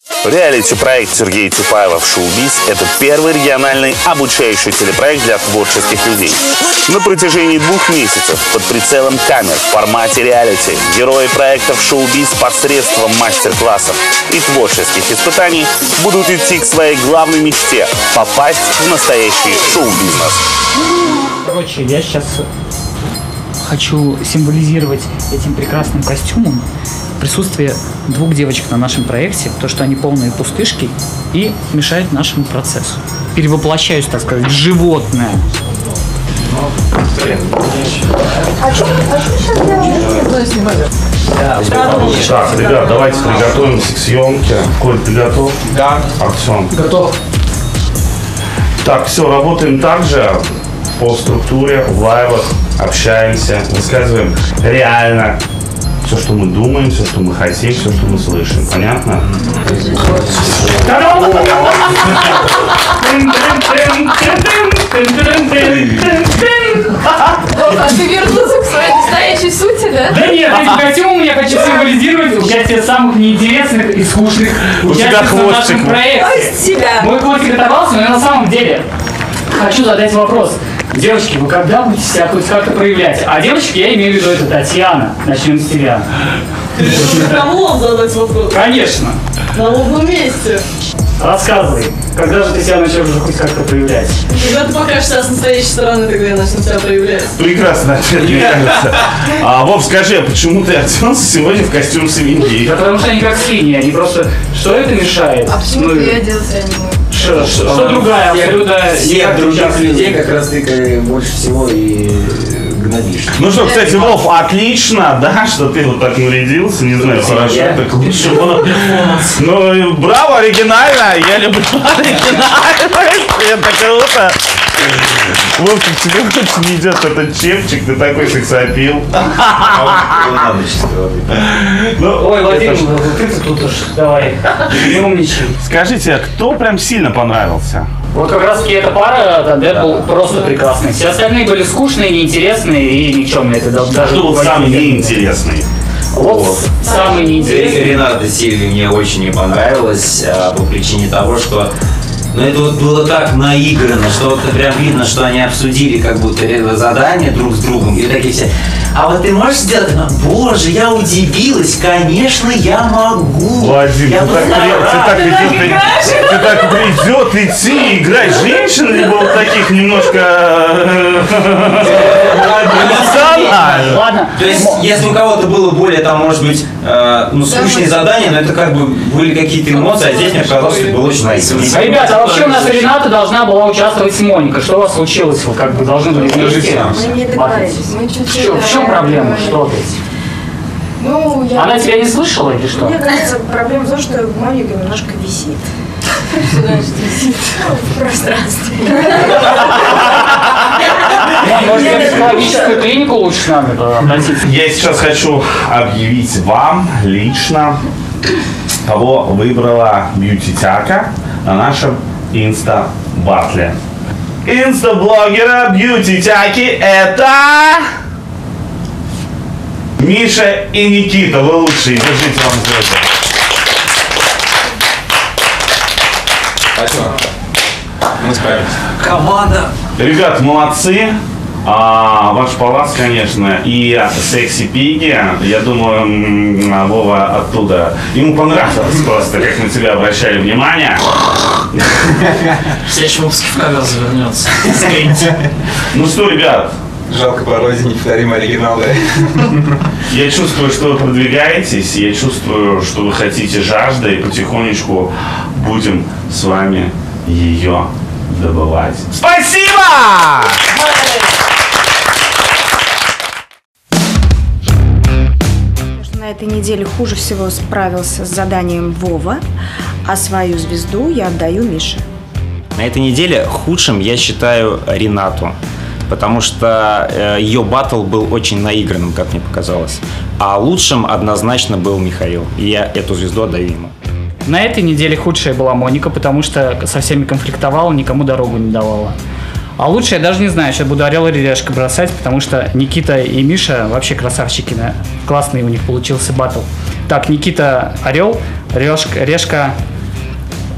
Реалити-проект Сергея Тюпаева в «Шоу-биз» — это первый региональный обучающий телепроект для творческих людей. На протяжении 2 месяцев под прицелом камер в формате реалити герои проектов «Шоу-биз» посредством мастер-классов и творческих испытаний будут идти к своей главной мечте — попасть в настоящий шоу-бизнес. Короче, я сейчас хочу символизировать этим прекрасным костюмом присутствие 2 девочек на нашем проекте, то, что они полные пустышки и мешают нашему процессу. Перевоплощаюсь, так сказать, в животное. Так, ребят, давайте приготовимся к съемке. Коль, ты готов? Да. Артем? Готов. Так, все, работаем так же по структуре, в лайвах, общаемся, высказываем реально все, что мы думаем, все, что мы хотим, все, что мы слышим. Понятно? А ты вернулся к своей настоящей сути, да? Да нет, этим костюмом я хочу символизировать участие самых неинтересных и скучных участников в нашем проекте. Себя. Мой хвостик оторвался, но я на самом деле хочу задать вопрос. Девочки, вы когда будете себя хоть как-то проявлять? А девочки, я имею в виду, это Татьяна. Начнем с тебя. Кому задать вопрос? Конечно. На новом месте. Рассказывай, когда же ты себя начнешь уже хоть как-то проявлять? Когда ты покажешь себя с настоящей стороны, тогда я начну себя проявлять. Прекрасно, ответ, мне кажется. Вов, скажи, а почему ты оделся сегодня в костюм свиньи? Да потому что они как свиньи, они просто... Что это мешает? А почему ты оделся, а не мой? Что другая, абсолютно... Всех других людей как раз ты больше всего и гнобишь. Ну что, кстати, Вов, отлично, да, что ты вот так нарядился, не знаю, хорошо, так лучше было. Ну, браво, оригинально, я люблю оригинальность, это круто. Вовчик, тебе очень идет этот чепчик, ты такой сексапил. Ой, Владимир, ты тут уж, давай, не умничай. Скажите, а кто прям сильно понравился? Вот как раз таки эта пара, Тандет был просто прекрасный. Все остальные были скучные, неинтересные и никчемные. Это даже Кто был самый неинтересный? Вот самый неинтересный. Рената Сильви мне очень не понравилась по причине того, что это вот было так наиграно, что вот прям видно, что они обсудили как будто задание друг с другом и такие все. А вот ты можешь сделать? Боже, я удивилась, конечно, я могу. Владимир, ты так придет идти и играть женщин, либо вот таких немножко эмоционально. Ладно. То есть, если у кого-то было более, там, может быть, скучные задания, но это как бы были какие-то эмоции, а здесь мне показалось, что было очень наивно. Ребята, а вообще у нас Рената должна была участвовать с Моникой. Что у вас случилось? Вы как бы должны были вместе. Мы не договорились. Мы чуть-чуть... В чем проблема? Что ты? Ну, я... Она тебя не слышала или что? Мне кажется, проблема в том, что Моника немножко висит. Что значит висит? В пространстве. Может, в психологическую клинику лучше с нами обратиться? Я сейчас хочу объявить вам лично, кого выбрала бьюти-тяка на нашем инста-батле. Инста-блогера бьюти-тяки — это Миша и Никита. Вы лучшие, держите вам звезды. Спасибо. Мы справились. Команда. Ребят, молодцы. Ваш палац, конечно, и секси-пиги. Я думаю, Вова оттуда. Ему понравилось просто, как на тебя обращали внимание. В следующем выпуске в кавер завернется. Ну что, ребят, Жалко, по розе неповторимый оригинал, да? я чувствую, что вы продвигаетесь, я чувствую, что вы хотите жажды, и потихонечку будем с вами ее добывать. Спасибо! На этой неделе хуже всего справился с заданием Вова, а свою звезду я отдаю Мише. На этой неделе худшим я считаю Ренату, потому что ее баттл был очень наигранным, как мне показалось. А лучшим однозначно был Михаил, и я эту звезду отдаю ему. На этой неделе худшая была Моника, потому что со всеми конфликтовала, никому дорогу не давала. А лучше я даже не знаю, сейчас буду орел или решка бросать, потому что Никита и Миша вообще красавчики. Классный у них получился баттл. Так, Никита орел, решка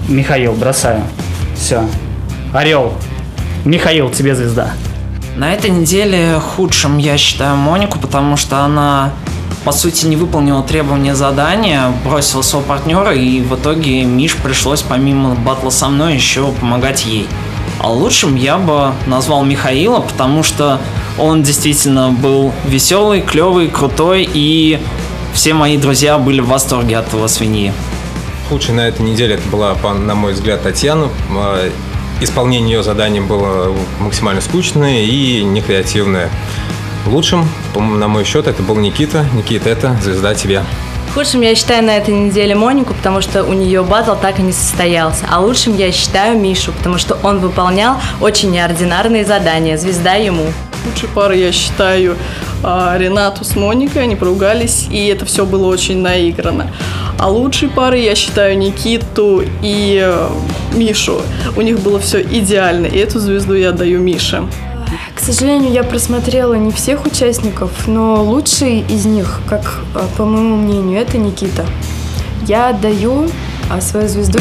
Михаил, бросаю. Все. Орел. Михаил, тебе звезда. На этой неделе худшим я считаю Монику, потому что она, по сути, не выполнила требования задания, бросила своего партнера, и в итоге Миш пришлось помимо батла со мной еще помогать ей. А лучшим я бы назвал Михаила, потому что он действительно был веселый, клевый, крутой, и все мои друзья были в восторге от его свиньи. Худшей на этой неделе это была, на мой взгляд, Татьяна. Исполнение ее заданий было максимально скучное и некреативное. Лучшим, на мой счет, это был Никита. Никита, это звезда тебе. Худшим я считаю на этой неделе Монику, потому что у нее батл так и не состоялся. А лучшим я считаю Мишу, потому что он выполнял очень неординарные задания. Звезда ему. Лучшей парой я считаю Ренату с Моникой, они поругались, и это все было очень наиграно. А лучшей парой я считаю Никиту и Мишу. У них было все идеально, и эту звезду я отдаю Мише. К сожалению, я просмотрела не всех участников, но лучший из них, как по моему мнению, это Никита. Я отдаю свою звезду.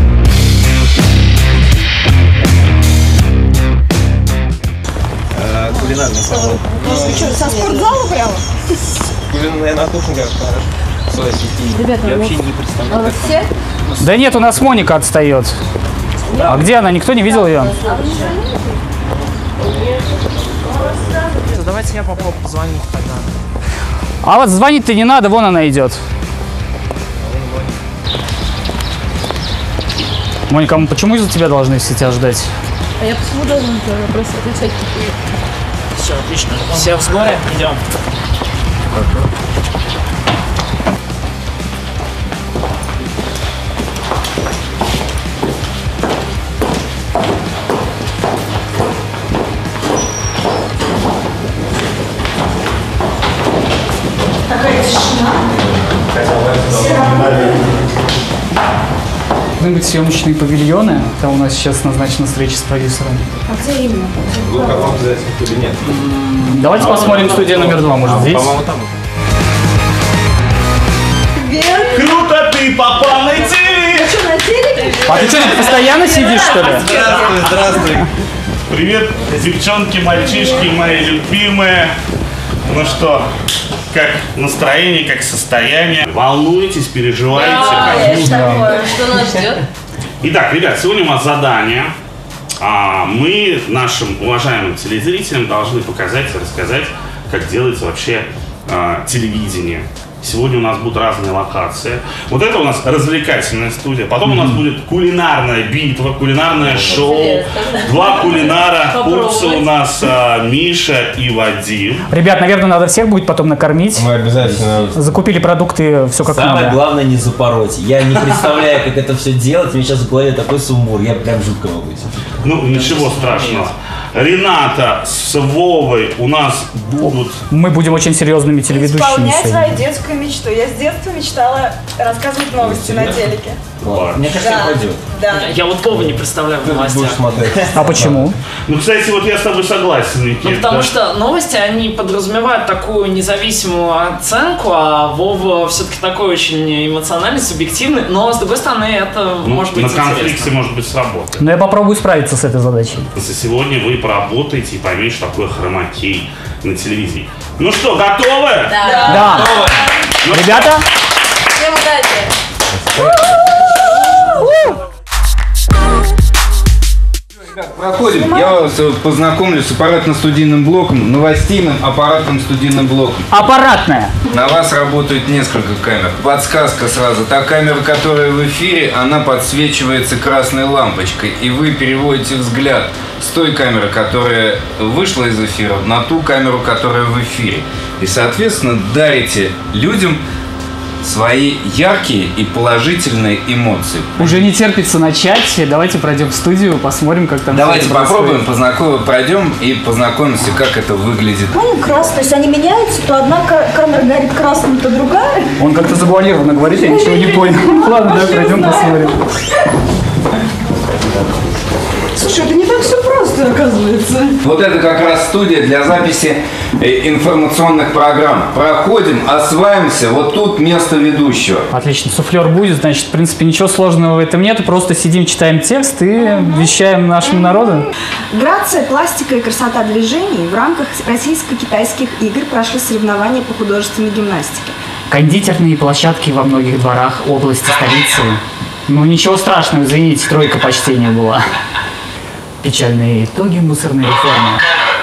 Кулинарный салон. Вы что, со спортзала прямо? Кулинарная кухня, хорошо. Ребята, я вообще не представляю. А у вас все? Да нет, у нас Моника отстает. А где она? Никто не видел ее? Давайте я попробую позвонить тогда. А вот звонить-то не надо, вон она идет. Моника, мы почему из-за тебя должны все тебя ждать? А я почему должна просто отвечать такие? Все, отлично. Все в сборе? Идем. Должны быть съемочные павильоны. Там у нас сейчас назначена встреча с продюсером. А где именно? Или нет? Давайте посмотрим студия номер 2, может, здесь? По-моему, там. Круто ты попал на ТВ! Что, на телеке? А ты что, постоянно сидишь, что ли? Здравствуй, здравствуй. Привет, девчонки, мальчишки, мои любимые. Ну что, как настроение, как состояние? Волнуетесь, переживаете? Что нас ждет? Итак, ребят, сегодня у нас задание. Мы нашим уважаемым телезрителям должны показать и рассказать, как делается вообще телевидение. Сегодня у нас будут разные локации. Вот это у нас развлекательная студия. Потом у нас будет кулинарная битва, кулинарное шоу. Два кулинара. Курсы у нас Миша и Вадим. Ребят, наверное, надо всех будет потом накормить. Мы обязательно. Закупили продукты, все как Самое надо. главное не запороть. Я не представляю, как это все делать. У меня сейчас в голове такой сумбур. Я прям жутко волнуюсь. Ну, ничего страшного. Рената с Вовой у нас будут... Мы будем очень серьезными телеведущими. Исполнять сегодня. свою детскую мечту. Я с детства мечтала рассказывать новости на телеке. Вот. Мне кажется, пойдет. Да. Я вот Вову не представляю в новостях. А почему? Ну, кстати, вот я с тобой согласен, Никита. Ну, потому что новости, они подразумевают такую независимую оценку, а Вова все-таки такой очень эмоциональный, субъективный, но, с другой стороны, это может быть на конфликте, интересно. может быть, сработает. Но я попробую справиться с этой задачей. Сегодня вы поработаете и поймете, что такое хромакей на телевизии. Ну что, готовы? Да. Ну, Ребята, Всем удачи! Проходим. Я вас познакомлю с аппаратно-студийным блоком, новостейным аппаратным-студийным блоком. аппаратная. На вас работает несколько камер. Подсказка сразу. Та камера, которая в эфире, она подсвечивается красной лампочкой. И вы переводите взгляд с той камеры, которая вышла из эфира, на ту камеру, которая в эфире. И, соответственно, дарите людям свои яркие и положительные эмоции. Уже не терпится начать. Давайте пройдем в студию, посмотрим, как там. Давайте всё попробуем, происходит. пройдем и познакомимся, как это выглядит. Ну, красный, то есть они меняются, то одна камера горит красным, то другая. Он как-то завуалированно говорит, я ничего не понял. Ладно, давай пройдем, посмотрим. Слушай, это не так все просто, оказывается. Вот это как раз студия для записи информационных программ. Проходим, осваиваемся, вот тут место ведущего. Отлично, суфлер будет, значит, в принципе, ничего сложного в этом нет. Просто сидим, читаем текст и вещаем нашему народу. Грация, пластика и красота движений в рамках российско-китайских игр прошли соревнования по художественной гимнастике. Кондитерные площадки во многих дворах области столицы. Ну, ничего страшного, извините, тройка почтения была. Печальные итоги мусорной реформы.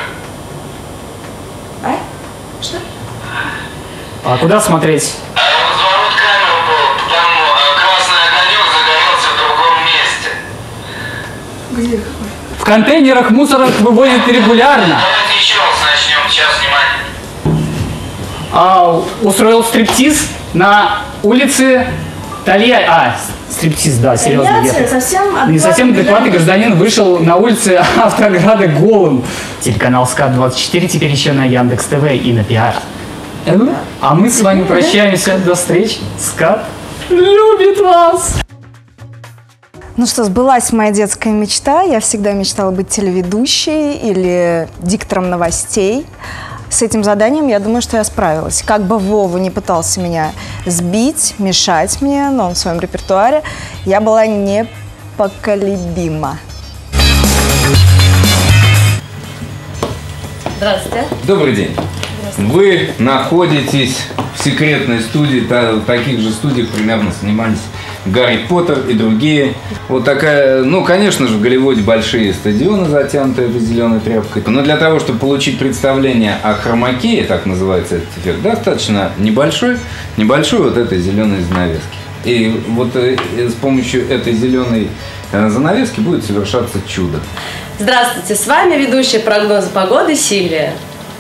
А? Что? А куда смотреть? Разворот камеры был, там красный огонек загорелся в другом месте. Где? В контейнерах мусорок вывозят регулярно. Давайте еще раз начнем, сейчас, внимание. А устроил стриптиз на улице стриптиз, да, серьезно. Не совсем адекватный гражданин вышел на улице Автограда голым. Телеканал СКАТ-24 теперь еще на Яндекс.ТВ и на Пиар. А мы с вами прощаемся. До встречи. СКАТ любит вас. Ну что, сбылась моя детская мечта. Я всегда мечтала быть телеведущей или диктором новостей. С этим заданием, я думаю, что я справилась. Как бы Вова не пытался меня сбить, мешать мне, но он в своем репертуаре, я была непоколебима. Здравствуйте. Добрый день. Вы находитесь в секретной студии, в таких же студиях примерно снимались Гарри Поттер и другие. Вот такая, ну, конечно же, в Голливуде большие стадионы, затянутые этой зеленой тряпкой. Но для того, чтобы получить представление о хромакее, так называется этот эффект, достаточно небольшой вот этой зеленой занавески. И вот с помощью этой зеленой занавески будет совершаться чудо. Здравствуйте, с вами ведущая прогноза погоды Сильвия.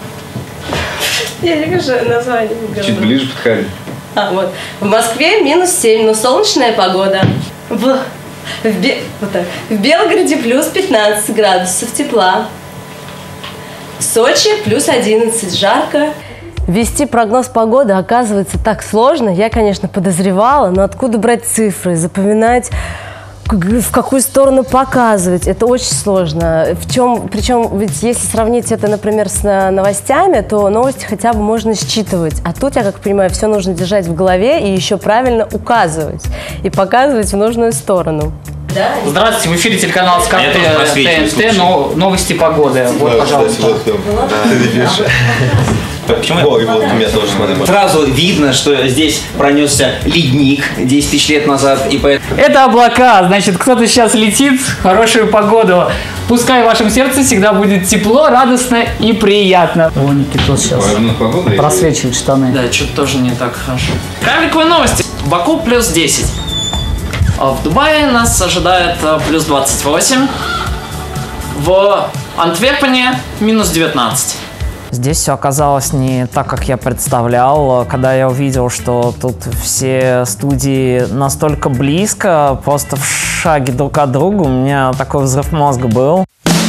Я не вижу название. Чуть ближе подходи. Вот. В Москве -7, но солнечная погода. В Белгороде плюс 15 градусов тепла. В Сочи плюс 11, жарко. Вести прогноз погоды оказывается так сложно. Я, конечно, подозревала, но откуда брать цифры, запоминать, в какую сторону показывать, это очень сложно. Причем, ведь если сравнить это, например, с новостями, то новости хотя бы можно считывать. А тут, я как понимаю, все нужно держать в голове и еще правильно указывать и показывать в нужную сторону. Да. Здравствуйте, в эфире телеканал СКАТ ТНТ, новости погоды. Вот, пожалуйста. Почему? Сразу видно, что здесь пронесся ледник 10 тысяч лет назад. И поэтому... Это облака, значит, кто-то сейчас летит в хорошую погоду. Пускай в вашем сердце всегда будет тепло, радостно и приятно. О, Никита сейчас просвечивает штаны. Да, что-то тоже не так хорошо. Карликовые новости. В Баку плюс 10. В Дубае нас ожидает плюс 28. В Антверпене минус 19. Здесь все оказалось не так, как я представлял. Когда я увидел, что тут все студии настолько близко, просто в шаге друг от друга, у меня такой взрыв мозга был.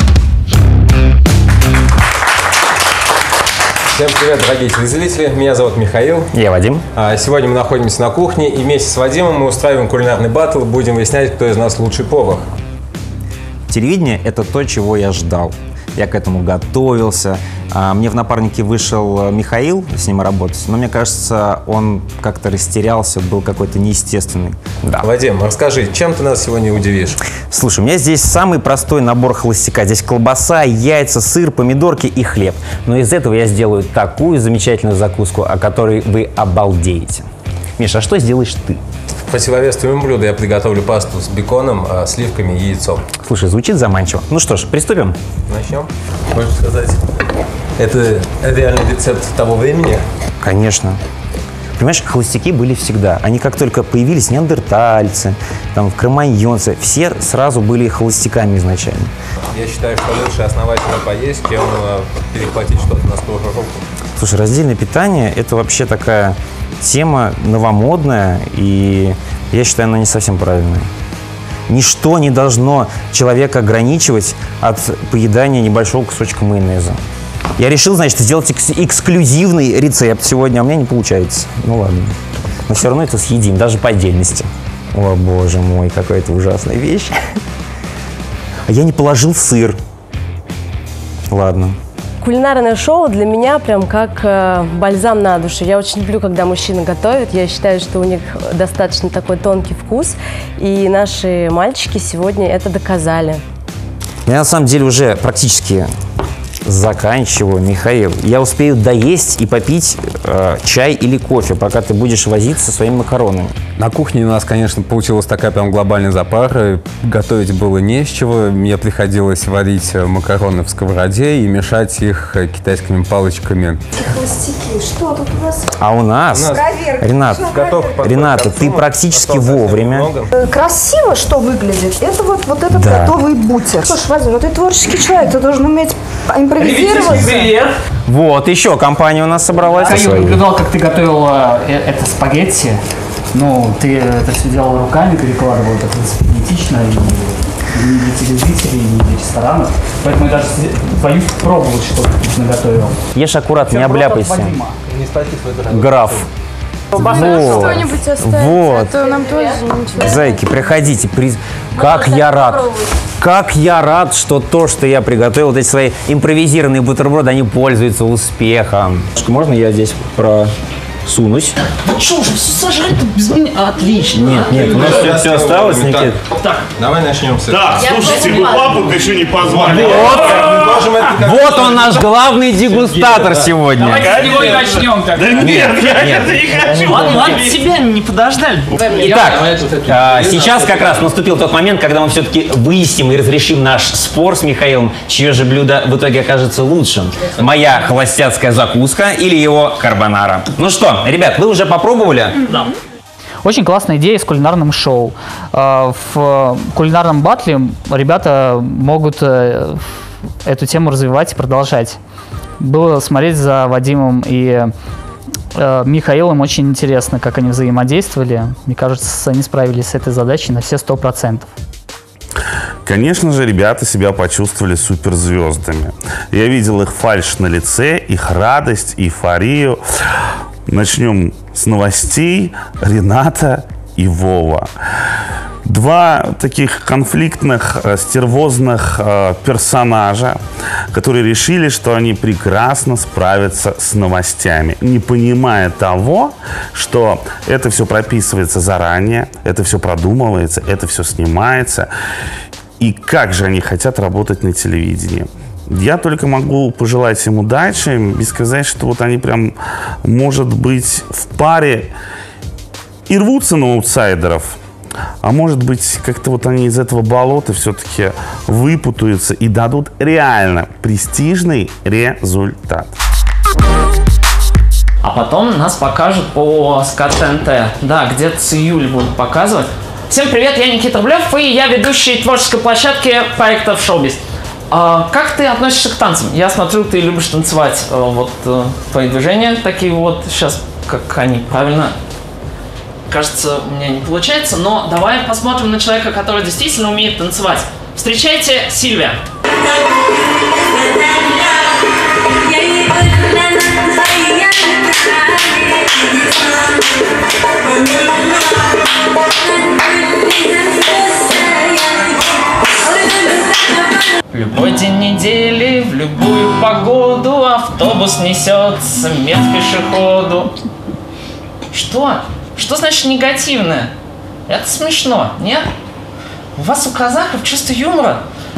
Всем привет, дорогие телезрители. Меня зовут Михаил. Я Вадим. Сегодня мы находимся на кухне, и вместе с Вадимом мы устраиваем кулинарный баттл. Будем выяснять, кто из нас лучший повар. Телевидение – это то, чего я ждал. Я к этому готовился. Мне в напарнике вышел Михаил, с ним работать, но мне кажется, он как-то растерялся, был какой-то неестественный. Да. Вадим, расскажи, чем ты нас сегодня удивишь? Слушай, у меня здесь самый простой набор холостяка. Здесь колбаса, яйца, сыр, помидорки и хлеб. Но из этого я сделаю такую замечательную закуску, о которой вы обалдеете. Миша, а что сделаешь ты? В противовес твоему блюду я приготовлю пасту с беконом, сливками и яйцом. Слушай, звучит заманчиво. Ну что ж, приступим. Начнем. Можно сказать, это реальный рецепт того времени? Конечно. Понимаешь, холостяки были всегда. Они как только появились, неандертальцы, там, кроманьонцы, все сразу были холостяками изначально. Я считаю, что лучше основательно поесть, чем перехватить что-то на скорую руку. Слушай, раздельное питание – это вообще такая тема новомодная, и я считаю, она не совсем правильная. Ничто не должно человека ограничивать от поедания небольшого кусочка майонеза. Я решил, значит, сделать эксклюзивный рецепт сегодня, а у меня не получается. Ну ладно. Но все равно это съедим, даже по отдельности. О, боже мой, какая это ужасная вещь. А я не положил сыр. Ладно. Кулинарное шоу для меня прям как бальзам на душу. Я очень люблю, когда мужчины готовят. Я считаю, что у них достаточно такой тонкий вкус. И наши мальчики сегодня это доказали. Я на самом деле уже практически заканчиваю, Михаил. Я успею доесть и попить чай или кофе, пока ты будешь возиться со своими макаронами. На кухне у нас, конечно, получилась такая прям глобальная запара. Готовить было не с чего. Мне приходилось варить макароны в сковороде и мешать их китайскими палочками. Холостяки, что тут у нас? А у нас, Рената, ты практически вовремя. Красиво, что выглядит, это вот этот Да. готовый бутер. Слушай, Вадим, ну ты творческий человек, ты должен уметь импровизировать. Вот, еще компания у нас собралась. Я наблюдал, как ты готовила это спагетти. Ну, ты это все делала руками, перекладывала так эстетично, и не для телезрителей, не для ресторанов. Поэтому я даже боюсь пробовать, что ты наготовил. Ешь аккуратно, не обляпайся. Граф. Что-нибудь оставить, Вот. а то нам тоже ничего. Зайки, приходите. Как я рад. Как я рад, что то, что я приготовил, вот эти свои импровизированные бутерброды, они пользуются успехом. Можно я здесь просунусь? Что уже, все сожрали тут без меня? Отлично. Нет, у нас все осталось, Никит. Так, давай начнем с этого. Так, слушайте, вы папу еще не позвали. Вот он наш главный дегустатор сегодня. давайте с него и начнем тогда. Да нет, я это не хочу. Ладно, тебя не подождали. Итак, сейчас как раз наступил тот момент, когда мы все-таки выясним и разрешим наш спор с Михаилом, чье же блюдо в итоге окажется лучшим. Моя холостяцкая закуска или его карбонара. Ну что, ребят, вы уже попробовали? Да. Очень классная идея с кулинарным шоу. В кулинарном батле ребята могут эту тему развивать и продолжать. Было смотреть за Вадимом и Михаилом очень интересно, как они взаимодействовали. Мне кажется, они справились с этой задачей на все 100%. Конечно же, ребята себя почувствовали суперзвездами. Я видел их фальшь на лице, их радость, эйфорию. Начнем с новостей. Рената и Вова. Два таких конфликтных, стервозных персонажа, которые решили, что они прекрасно справятся с новостями, не понимая того, что это все прописывается заранее, это все продумывается, это все снимается. И как же они хотят работать на телевидении. Я только могу пожелать им удачи и сказать, что вот они прям, может быть, в паре и рвутся на аутсайдеров, а может быть, как-то вот они из этого болота все-таки выпутаются и дадут реально престижный результат. А потом нас покажут по СКА ТНТ. Да, где-то с июля будут показывать. Всем привет, я Никита Рублев, и я ведущий творческой площадки проектов «Шоубиз». Как ты относишься к танцам? Я смотрю, ты любишь танцевать. Вот твои движения такие вот, сейчас, как они правильно... Кажется, у меня не получается, но давай посмотрим на человека, который действительно умеет танцевать. Встречайте Сильвия. В любой день недели, в любую погоду автобус несет смерть пешеходу. Что? Что значит негативное? Это смешно, нет? У вас у казахов чувство юмора.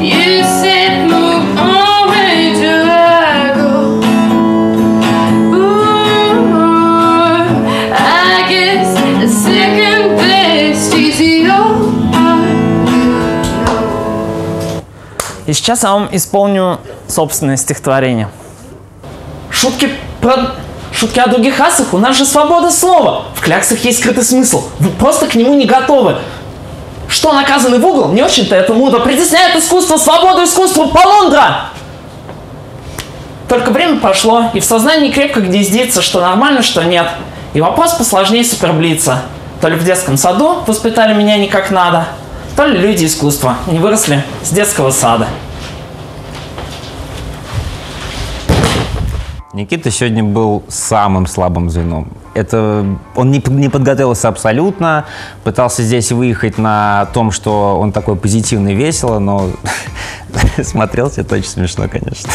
И сейчас я вам исполню собственное стихотворение. Шутки о других асах, у нас же свобода слова. В кляксах есть скрытый смысл. Вы просто к нему не готовы. Что наказанный в угол, не очень-то это мудро. Притесняет искусство, свободу искусству полундра. Только время прошло, и в сознании крепко гнездится, что нормально, что нет. И вопрос посложнее суперблица. То ли в детском саду воспитали меня не как надо, то ли люди искусства не выросли с детского сада. Никита сегодня был самым слабым звеном. Он не подготовился абсолютно, пытался здесь выехать на том, что он такой позитивный, весело, но смотрелся это очень смешно, конечно.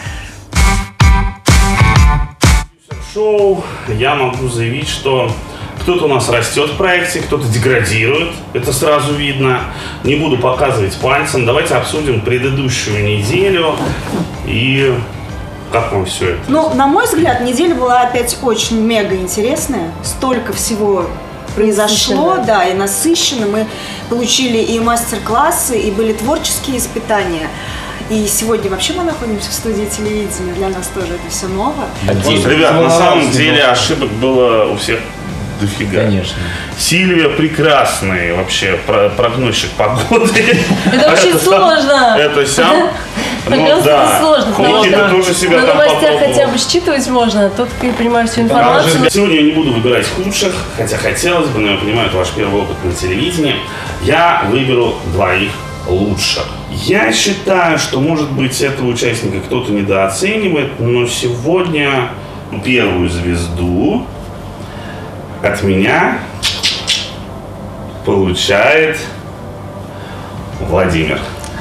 Шоу, я могу заявить, что кто-то у нас растет в проекте, кто-то деградирует, это сразу видно. Не буду показывать пальцем, давайте обсудим предыдущую неделю и как вам все это. Ну, на мой взгляд, неделя была опять очень мега интересная, столько всего произошло, да, и насыщенно. Мы получили и мастер-классы, и были творческие испытания. И сегодня вообще мы находимся в студии телевидения, для нас тоже это все ново. Ребят, на самом деле ошибок было у всех дофига. Конечно. Сильвия прекрасный вообще прогнозчик погоды. Это очень сложно. Это сам. Ну да. Сложно. Никита тоже себя на там новостях попробовал. хотя бы считывать можно, а тут ты понимаешь всю информацию. Сегодня я не буду выбирать худших, хотя хотелось бы, но я понимаю, это ваш первый опыт на телевидении. Я выберу двоих лучших. Я считаю, что, может быть, этого участника кто-то недооценивает, но сегодня первую звезду от меня получает Владимир.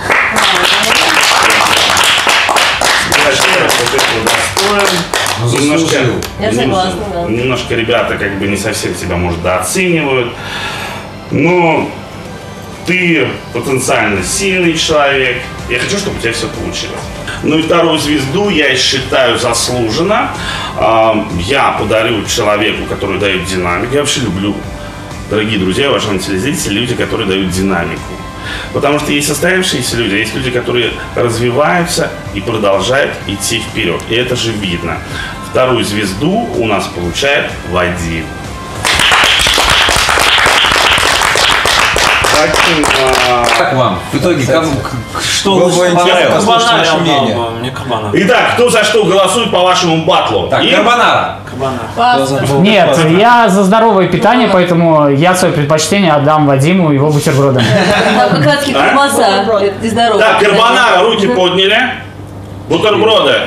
Я согласна, да. Немножко ребята как бы не совсем тебя, может, дооценивают. Но ты потенциально сильный человек. Я хочу, чтобы у тебя все получилось. Ну и вторую звезду я считаю заслуженно. Я подарю человеку, который дает динамику. Я вообще люблю, дорогие друзья, уважаемые телезрители, люди, которые дают динамику. Потому что есть состоявшиеся люди, а есть люди, которые развиваются и продолжают идти вперед. И это же видно. Вторую звезду у нас получает Вадим. Как вам? В итоге, что было лучше интересно понравилось? послушать наше мнение. Мне Карбонара. Итак, кто за что голосует по вашему батлу? Так, Карбонара. Нет, я за здоровое питание, поэтому я свое предпочтение отдам Вадиму и его бутербродам. Там как раз колбаса. Это здорово. Так, Карбонара, руки подняли. Бутерброды.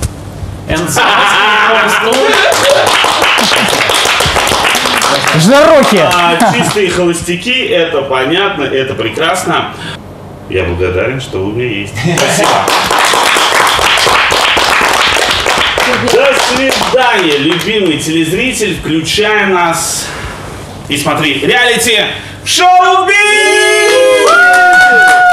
Ждароки! Чистые холостяки, это понятно, это прекрасно. Я благодарен, что вы у меня есть. Спасибо. До свидания, любимый телезритель. Включай нас и смотри реалити шоу-биз!